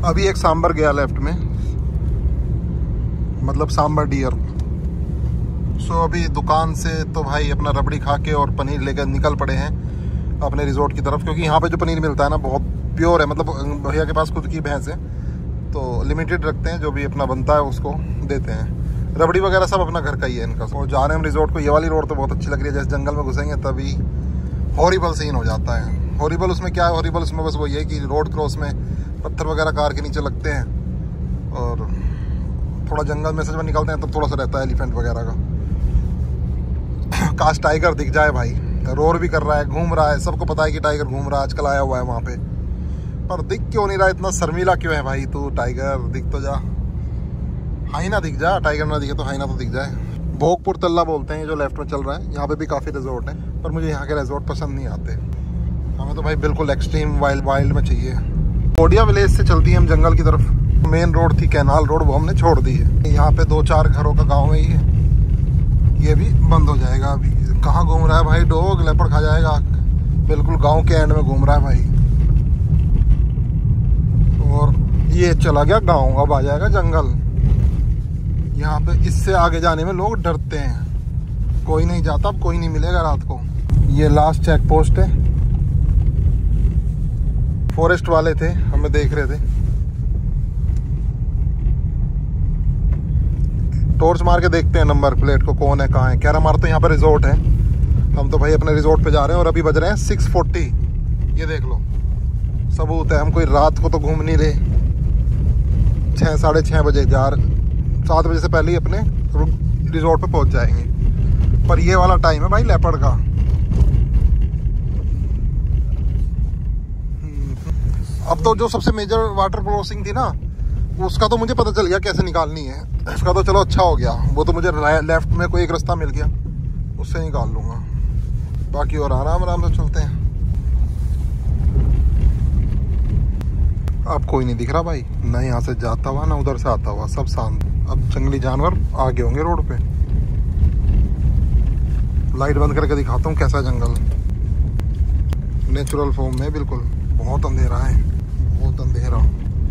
अभी एक सांबर गया लेफ्ट में, मतलब सांबर डियर। सो अभी दुकान से तो भाई अपना रबड़ी खा के और पनीर लेकर निकल पड़े हैं अपने रिजॉर्ट की तरफ, क्योंकि यहाँ पे जो पनीर मिलता है ना बहुत प्योर है। मतलब भैया के पास खुद की भैंस है तो लिमिटेड रखते हैं, जो भी अपना बनता है उसको देते हैं। रबड़ी वगैरह सब अपना घर का ही है इनका। और जा रहे हैं हम रिजॉर्ट को। ये वाली रोड तो बहुत अच्छी लग रही है, जैसे जंगल में घुसेंगे तभी हॉरिबल सीन हो जाता है। हॉरिबल उसमें क्या है, हॉरिबल उसमें बस वो ये कि रोड क्रॉस में पत्थर वगैरह कार के नीचे लगते हैं और थोड़ा जंगल में से निकलते हैं तब थोड़ा सा रहता है एलिफेंट वगैरह का। काश टाइगर दिख जाए भाई, रोर भी कर रहा है, घूम रहा है, सबको पता है कि टाइगर घूम रहा है, आजकल आया हुआ है वहाँ पे, पर दिख क्यों नहीं रहा? इतना शर्मीला क्यों है भाई तू? टाइगर दिख तो जा, हाइना दिख जा। टाइगर ना दिखे तो हाइना तो दिख जाए। भोगपुर तल्ला बोलते हैं जो लेफ्ट में चल रहा है, यहाँ पे भी काफ़ी रिजॉर्ट हैं, पर मुझे यहाँ के रिजॉर्ट पसंद नहीं आते। हमें तो भाई बिल्कुल एक्सट्रीम वाइल्ड में चाहिए। कोडिया विलेज से चलती है हम जंगल की तरफ। मेन रोड थी कैनाल रोड, वो हमने छोड़ दी है। यहाँ पे 2-4 घरों का गाँव है ये भी बंद हो जाएगा। अभी कहाँ घूम रहा है भाई डॉग? लेपर्ड खा जाएगा। बिल्कुल गांव के एंड में घूम रहा है भाई। और ये चला गया गांव, अब आ जाएगा जंगल। यहाँ पे इससे आगे जाने में लोग डरते हैं, कोई नहीं जाता, अब कोई नहीं मिलेगा रात को। ये लास्ट चेक पोस्ट है। फॉरेस्ट वाले थे, हमें देख रहे थे, टॉर्च मार के देखते हैं नंबर प्लेट को कौन है कहाँ है। कह रहा हमारा तो यहाँ पे रिजॉर्ट है। हम तो भाई अपने रिजॉर्ट पे जा रहे हैं और अभी बज रहे हैं 6:40। ये देख लो सबूत है, हम कोई रात को तो घूम नहीं रहे। 6-6:30 बजे 7 बजे से पहले ही अपने रिजॉर्ट पे पहुंच जाएंगे। पर ये वाला टाइम है भाई लेपर्ड का। अब तो जो सबसे मेजर वाटर क्रॉसिंग थी ना, उसका तो मुझे पता चल गया कैसे निकालनी है। उसका तो चलो अच्छा हो गया, वो तो मुझे लेफ्ट में कोई एक रास्ता मिल गया, उससे निकाल लूँगा। बाकी और आराम आराम से चलते हैं। अब कोई नहीं दिख रहा भाई, ना यहाँ से जाता हुआ ना उधर से आता हुआ, सब शांत। अब जंगली जानवर आगे होंगे रोड पे। लाइट बंद करके दिखाता हूँ कैसा जंगल, नेचुरल फॉर्म में बिल्कुल। बहुत अंधेरा है, बहुत अंधेरा।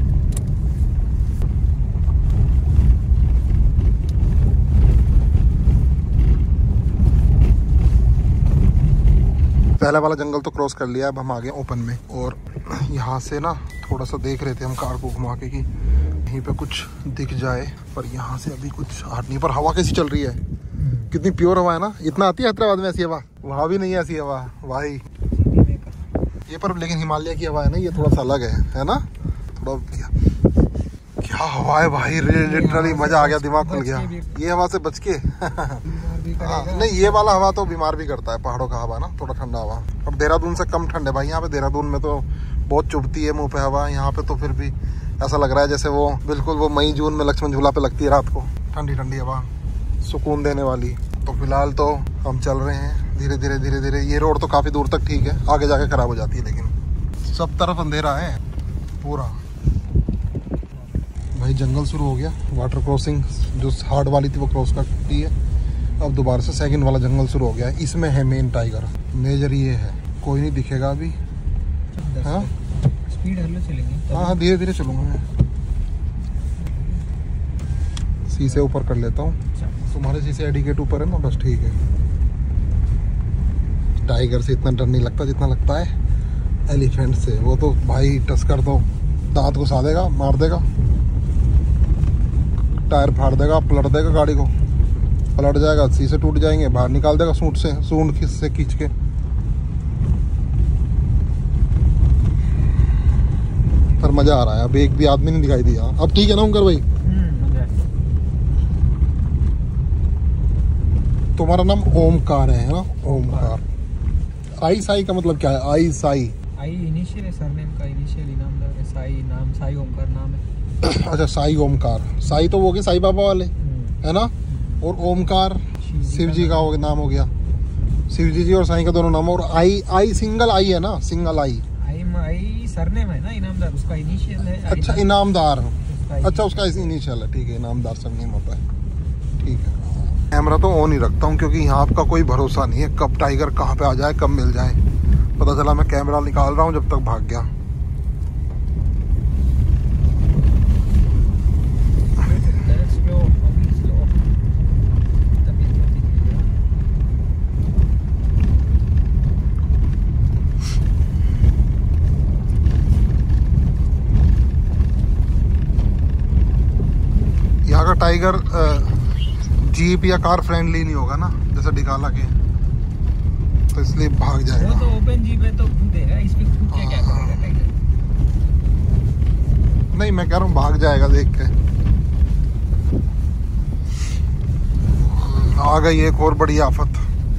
पहला वाला जंगल तो क्रॉस कर लिया, अब हम आ गए ओपन में। और यहाँ से ना थोड़ा सा देख रहे थे हम कार को घुमा के कि यहीं पे कुछ दिख जाए, पर यहाँ से अभी कुछ हाथ नहीं। पर हवा कैसी चल रही है, कितनी प्योर हवा है ना। इतना आती है हैदराबाद में ऐसी हवा, वहाँ भी नहीं है ऐसी हवा भाई ये। पर लेकिन हिमालय की हवा है ना, ये थोड़ा सा अलग है ना। थोड़ा क्या हवा है भाई, लिटरली मजा आ गया, दिमाग खुल गया। ये हवा से बच के नहीं, ये वाला हवा तो बीमार भी करता है, पहाड़ों का हवा ना, थोड़ा ठंडा हवा। अब देहरादून से कम ठंड है भाई यहाँ पे। देहरादून में तो बहुत चुभती है मुंह पे हवा, यहाँ पे तो फिर भी ऐसा लग रहा है जैसे वो बिल्कुल वो मई जून में लक्ष्मण झूला पे लगती है रात को, ठंडी ठंडी हवा, सुकून देने वाली। तो फिलहाल तो हम चल रहे हैं धीरे धीरे धीरे धीरे। ये रोड तो काफ़ी दूर तक ठीक है, आगे जाके खराब हो जाती है, लेकिन सब तरफ अंधेरा है पूरा भाई। जंगल शुरू हो गया, वाटर क्रॉसिंग जो हार्ड वाली थी वो क्रॉस कर दी है। अब दोबारा से सेकंड वाला जंगल शुरू हो गया है। इसमें है मेन टाइगर, मेजर ये है। कोई नहीं दिखेगा अभी। हाँ स्पीड हल्लो चलेंगे। हाँ धीरे धीरे चलूँगा मैं। शीशे ऊपर कर लेता हूँ, तुम्हारे शीशे एडिकेट ऊपर है ना, बस ठीक है। टाइगर से इतना डर नहीं लगता जितना लगता है एलिफेंट से। वो तो भाई टस्कर तो दांत घुसा देगा, मार देगा, टायर फाड़ देगा, पलट देगा गाड़ी को, पलट जाएगा, शीशे टूट जाएंगे, बाहर निकाल देगा सूंड से खींच के। पर मजा आ रहा है। अब एक भी आदमी नहीं दिखाई दिया। अब ठीक है ना उनकर भाई? तुम्हारा नाम ओमकार है ना? ओमकार। आई साई का मतलब क्या है? आई साई, आई इनिशियल है सरनेम का, इनिशियल इनामदार है। साई नाम, साई ओमकार नाम है। अच्छा साई ओमकार। साई तो वो गए साई बाबा वाले है ना, और ओमकार शिव जी का नाम हो गया। शिव जी और साई का दोनों नाम। और आई सिंगल आई है ना, सिंगल आई सरनेम है ना, इनामदार उसका इनिशियल है। अच्छा इनामदार, अच्छा उसका इनिशियल है, ठीक है। इनामदार सरनेम होता है, ठीक है। कैमरा तो ऑन ही रखता हूँ क्योंकि यहाँ आपका कोई भरोसा नहीं है, कब टाइगर कहाँ पे आ जाए, कब मिल जाए। पता चला मैं कैमरा निकाल रहा हूँ जब तक भाग गया। लगा टाइगर जीप या कार फ्रेंडली नहीं होगा ना, जैसे डिकाला के, तो इसलिए भाग जाएगा। वो तो ओपन जीप है तो कूदेगा, इस पे कूद के क्या करेगा टाइगर? नहीं, मैं कह रहा हूँ भाग जाएगा देख के। आ गई एक और बड़ी आफत।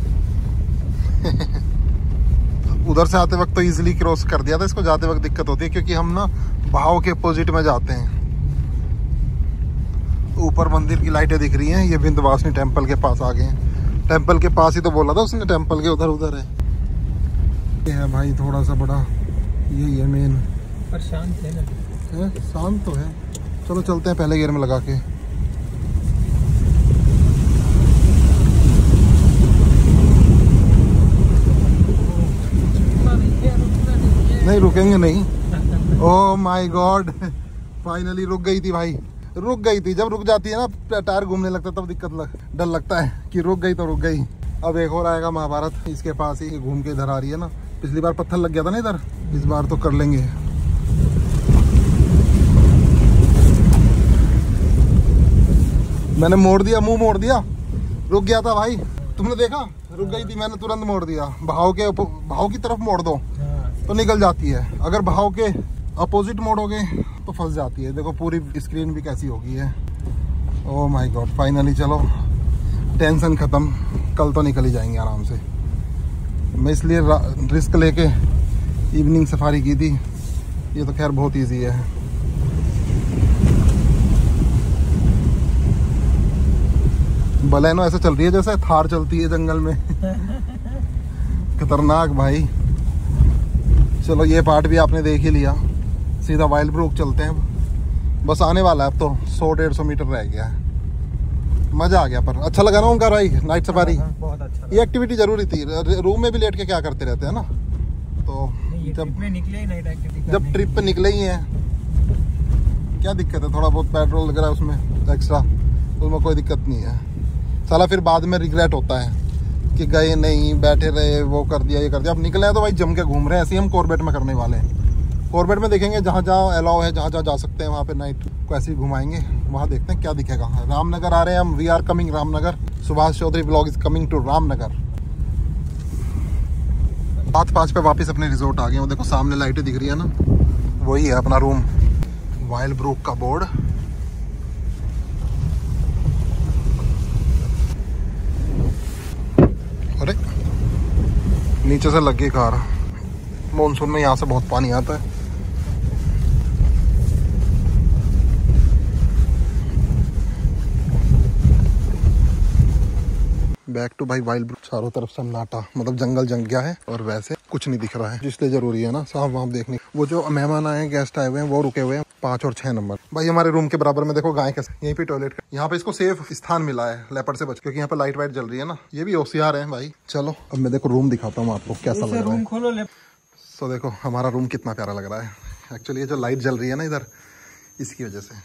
उधर से आते वक्त तो इजीली क्रॉस कर दिया था, इसको जाते वक्त दिक्कत होती है क्योंकि हम ना बहाव के अपोजिट में जाते हैं। ऊपर मंदिर की लाइटें दिख रही हैं, ये विंध्यवासिनी टेम्पल के पास आ गए हैं। टेम्पल के पास ही तो बोला था उसने, टेम्पल के उधर उधर है। ये है भाई थोड़ा सा बड़ा, यही है मेन। पर शांत है ना? है, शांत तो है। चलो चलते हैं पहले गियर में लगा के। नहीं रुकेंगे नहीं। ओह माय गॉड, फाइनली रुक गई थी भाई, रुक गई थी। जब रुक जाती है ना टायर घूमने लगता है तब डर लगता है कि रुक गई तो रुक गई। अब एक और आएगा महाभारत, इसके पास ही घूम के इधर आ रही है ना। पिछली बार पत्थर लग गया था ना इधर, इस बार तो कर लेंगे। मैंने मोड़ दिया, मुंह मोड़ दिया, रुक गया था भाई, तुमने देखा? रुक गई थी, मैंने तुरंत मोड़ दिया। बहाव की तरफ मोड़ दो तो निकल जाती है, अगर बहाव के अपोजिट मोड़ोगे तो फंस जाती है। देखो पूरी स्क्रीन भी कैसी हो गई है। ओह माय गॉड, फाइनली चलो टेंशन खत्म, कल तो निकल ही जाएंगे आराम से। मैं इसलिए रिस्क लेके इवनिंग सफारी की थी, ये तो खैर बहुत इजी है। बलेनो ऐसे चल रही है जैसे थार चलती है जंगल में। खतरनाक भाई। चलो ये पार्ट भी आपने देख ही लिया, सीधा वाइल्ड ब्रूक चलते हैं। बस आने वाला है अब तो, 100-150 मीटर रह गया है। मजा आ गया, पर अच्छा लगा ना उनका भाई नाइट सफारी। बहुत अच्छा, ये एक्टिविटी जरूरी थी। रूम में भी लेट के क्या करते रहते हैं ना, तो जब निकले ही नाइट एक्टिविटी, जब ट्रिप पे निकले ही हैं, क्या दिक्कत है? थोड़ा बहुत पेट्रोल वगैरह उसमें एक्स्ट्रा, उसमें कोई दिक्कत नहीं है। साला फिर बाद में रिग्रेट होता है कि गए नहीं, बैठे रहे, वो कर दिया, ये कर दिया। अब निकले हैं तो भाई जम के घूम रहे हैं। ऐसे ही हम कॉर्बेट में करने वाले हैं। कॉर्बेट में देखेंगे जहाँ जहाँ अलाउ है, जहाँ जहाँ जा सकते हैं वहाँ पे नाइट को ऐसे ही घुमाएंगे। वहाँ देखते हैं क्या दिखेगा। रामनगर आ रहे हैं हम, we are coming Ramnagar. Subhash Chaudhary blog is coming to Ramnagar. 7:05 पे वापस अपने रिजोर्ट आ गए। वो देखो सामने लाइटें दिख रही है ना, वही है अपना रूम। वाइल्ड ब्रूक का बोर्ड। अरे नीचे से लग गई कार। मानसून में यहाँ से बहुत पानी आता है। बैक टू भाई वाइल्ड ब्रूक। चारों तरफ सन्नाटा, मतलब जंगल जंग गया है और वैसे कुछ नहीं दिख रहा है, इसलिए जरूरी है ना सांप वाप देखने। वो जो मेहमान आए हैं, गेस्ट आए हुए हैं, वो रुके हुए हैं 5 और 6 नंबर। भाई हमारे रूम के बराबर में देखो गाय कैसे, यहीं पे टॉयलेट। यहाँ पे इसको सेफ स्थान मिला है लेपर्ड से बच, क्योंकि यहाँ पे लाइट वाइट जल रही है ना। ये भी होशियार है भाई। चलो अब मैं देखो रूम दिखाता हूँ आपको कैसा लग रहा है। खोलो ले। तो देखो हमारा रूम कितना प्यारा लग रहा है। एक्चुअली ये जो लाइट जल रही है ना इधर, इसकी वजह से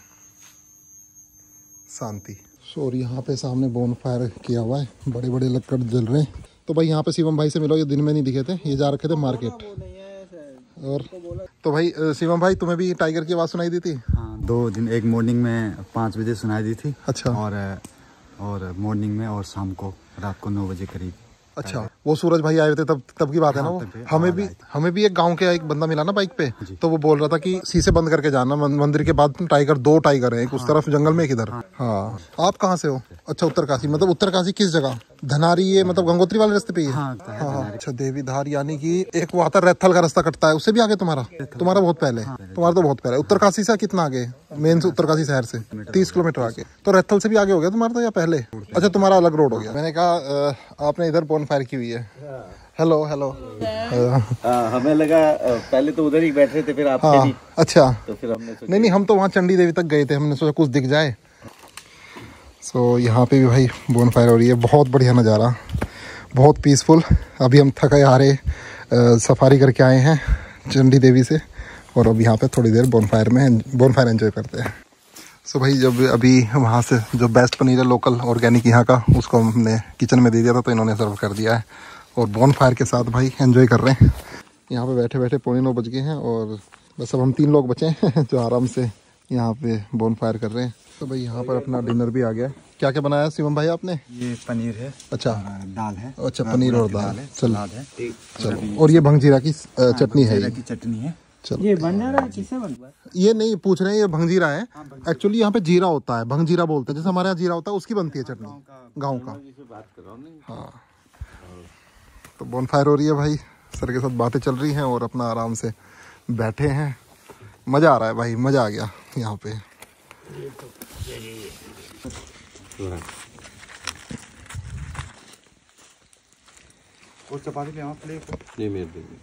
शांति। और यहाँ पे सामने बोन फायर किया हुआ है, बड़े बड़े लकड़ जल रहे हैं। तो भाई यहाँ पे शिवम भाई से मिलो, ये दिन में नहीं दिखे थे, ये जा रखे थे मार्केट। और तो भाई शिवम भाई तुम्हें भी टाइगर की आवाज़ सुनाई दी थी? हाँ, 2 दिन, एक मॉर्निंग में 5 बजे सुनाई दी थी। अच्छा। और मॉर्निंग में और शाम को रात को 9 बजे करीब। अच्छा, वो सूरज भाई आए थे तब की बात है ना वो। हमें भी एक गांव के एक बंदा मिला ना बाइक पे, तो वो बोल रहा था कि शीशे बंद करके जाना मंदिर के बाद। टाइगर 2 टाइगर है, एक उस तरफ जंगल में, एक इधर। हाँ, आप कहाँ से हो? अच्छा, उत्तरकाशी। मतलब उत्तरकाशी किस जगह? धनारी, ये मतलब गंगोत्री वाले रास्ते पे ही है? हाँ। अच्छा, देवीधार, यानी कि एक वो आता है रैथल का रास्ता कटता है, उससे भी आगे तुम्हारा बहुत पहले। तुम्हारा तो बहुत पहले। उत्तरकाशी से कितना आगे? मेन से उत्तरकाशी शहर से 30 किलोमीटर आगे। तो रैथल से भी आगे हो गया तुम्हारा तो, या पहले? अच्छा, तुम्हारा अलग रोड हो गया। मैंने कहा आपने इधर बोनफायर की हुई है। Hello hello. हमें लगा पहले तो उधर ही बैठ रहे थे, फिर आप हाँ, अच्छा। तो फिर हमने नहीं, हम तो वहाँ चंडी देवी तक गए थे, हमने सोचा कुछ दिख जाए। सो यहाँ पे भी भाई बोनफायर हो रही है। बहुत बढ़िया नज़ारा, बहुत पीसफुल। अभी हम थके हारे सफारी करके आए हैं चंडी देवी से, और अब यहाँ पे थोड़ी देर बोनफायर एंजॉय करते हैं। सो भाई जब अभी वहाँ से जो बेस्ट पनीर है लोकल ऑर्गेनिक यहाँ का, उसको हमने किचन में दे दिया था, तो इन्होंने सर्व कर दिया है। और बोनफायर के साथ भाई एंजॉय कर रहे हैं। यहाँ पे बैठे बैठे 9:15 बज गए हैं, और बस अब हम 3 लोग बचे हैं जो आराम से यहाँ पे बोनफायर कर रहे हैं। तो भाई यहाँ पर अपना डिनर भी आ गया। क्या क्या बनाया शिवम भाई आपने? ये पनीर है, अच्छा दाल है। अच्छा, पनीर और दाल है। सलाद है। चलो, और ये भंगजीरा की चटनी है। की चटनी है। चलो, ये बन रहा है किससे बन रहा है? ये नहीं पूछ रहे हैं, ये भंगजीरा है। एक्चुअली यहाँ पे जीरा होता है, भंगजीरा बोलते हैं, जैसे हमारे यहाँ जीरा होता है उसकी बनती है चटनी, गाँव का। हाँ, तो बोनफायर हो रही है भाई, सर के साथ बातें चल रही हैं और अपना आराम से बैठे हैं। मज़ा आ रहा है भाई, मज़ा आ गया यहाँ पे। और चपाती ले आप प्लेट नहीं मेरे देंगे।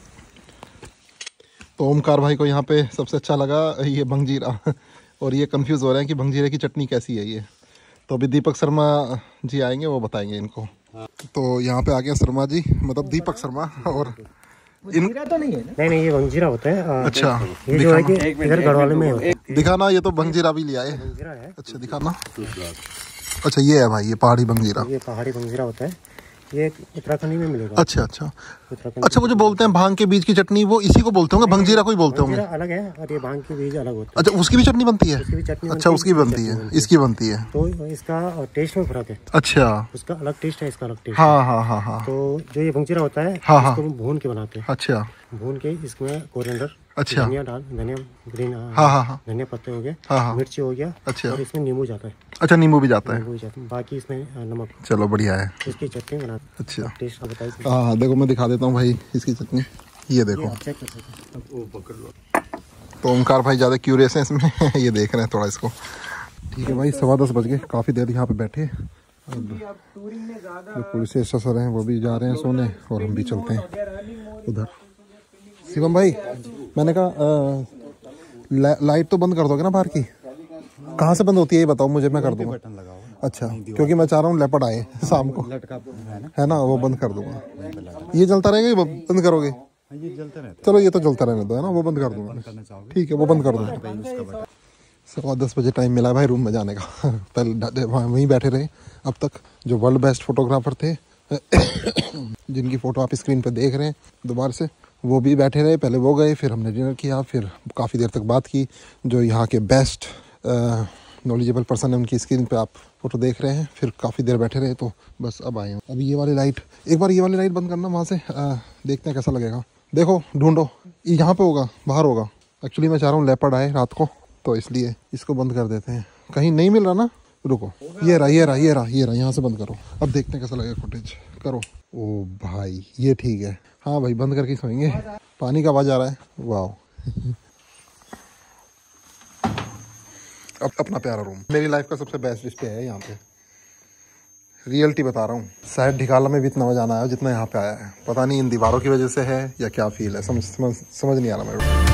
तो ओमकार भाई को यहाँ पे सबसे अच्छा लगा ये भंगजीरा और ये कंफ्यूज हो रहे हैं कि भंगजीरे की चटनी कैसी है ये। तो अभी दीपक शर्मा जी आएंगे, वो बताएंगे इनको। तो यहाँ पे आ गया शर्मा जी, मतलब दीपक शर्मा। और जीरा तो नहीं है ना? नहीं ये भंगजीरा होता है। अच्छा, ये जो है कि इधर गढ़वाले में होता है। दिखाना, ये तो भंगजीरा भी लिया है। अच्छा दिखाना। अच्छा ये है भाई, ये पहाड़ी भंगजीरा। ये पहाड़ी भंगजीरा होता है, ये उत्तराखंड में मिलेगा। अच्छा अच्छा अच्छा, वो जो बोलते हैं भांग के बीज की चटनी, वो इसी को बोलते होंगे, भंगजीरा को ही बोलते होंगे। अलग है और ये भांग के बीज अलग होता है। अच्छा, उसकी भी चटनी बनती है? चटनी अच्छा, उसकी बनती है, इसकी बनती है। तो इसका टेस्ट में फर्क है। अच्छा, उसका अलग टेस्ट है, इसका अलग टेस्ट। हाँ हाँ हाँ हाँ। तो जो ये भंगजीरा होता है, हाँ हाँ, इसको भून के बनाते हैं। अच्छा, भून के इसमें कोरिएंडर, अच्छा, धनिया ग्रीन, हाँ हाँ हाँ, धनिया पत्ते हो गए, हाँ हाँ, मिर्ची हो गया, अच्छा, और इसमें नींबू जाता है। अच्छा, नींबू भी जाता है। नींबू जाता है, बाकी इसमें नमक। चलो बढ़िया है, इसकी चटनी बनाते। अच्छा, टेस्ट बताइए। हाँ देखो, मैं दिखा देता हूँ भाई इसकी चटनी। ये देखो, तो ओमकार भाई ज़्यादा क्यूरियस है इसमें ये देख रहे हैं थोड़ा इसको। ठीक है भाई, 10:15 बज गए, काफ़ी देर यहाँ पे बैठे। जो पुलिस स्टेशन हैं वो भी जा रहे हैं सोने, और हम भी चलते हैं उधर। शिवम भाई, मैंने कहा लाइट तो बंद कर दोगे ना बाहर की? कहाँ से बंद होती है ये बताओ मुझे, मैं कर दूंगा। अच्छा, क्योंकि मैं चाह रहा हूँ लेपर्ड आए शाम को, है ना, वो बंद कर दूंगा। ये जलता रहेगा, ये बंद करोगे? ये जलता रहता है। चलो ये तो जलता रहने दो, है ना, वो बंद कर दूंगा। ठीक है, वो बंद कर दूंगा। 10:15 बजे टाइम मिला भाई रूम में जाने का। पहले वहीं बैठे रहे अब तक। जो वर्ल्ड बेस्ट फोटोग्राफर थे जिनकी फ़ोटो आप स्क्रीन पे देख रहे हैं दोबारा से, वो भी बैठे रहे। पहले वो गए, फिर हमने डिनर किया, फिर काफ़ी देर तक बात की। जो यहाँ के बेस्ट नॉलेजेबल पर्सन है, उनकी स्क्रीन पे आप फोटो देख रहे हैं। फिर काफ़ी देर बैठे रहे, तो बस अब आए हैं। अभी ये वाली लाइट, एक बार ये वाली लाइट बंद करना वहाँ से, देखते हैं कैसा लगेगा। देखो ढूंढो, यहाँ पे होगा, बाहर होगा। एक्चुअली मैं चाह रहा हूँ लेपर्ड आए रात को, तो इसलिए इसको बंद कर देते हैं। कहीं नहीं मिल रहा ना, रुको, ये रहा, यहाँ से बंद करो। अब देखते हैं कैसा लगेगा फुटेज। करो। ओ भाई ये ठीक है। हाँ भाई, बंद करके सोएंगे। पानी का आवाज़ आ रहा है, वाह। अब अपना प्यारा रूम मेरी लाइफ का सबसे बेस्ट डिस्प्ले है यहाँ पे, रियलिटी बता रहा हूँ। शायद ढिकाला में भी इतना मजा ना आया जितना यहाँ पे आया है। पता नहीं इन दीवारों की वजह से है या क्या फील है, समझ नहीं आ रहा मेरे को।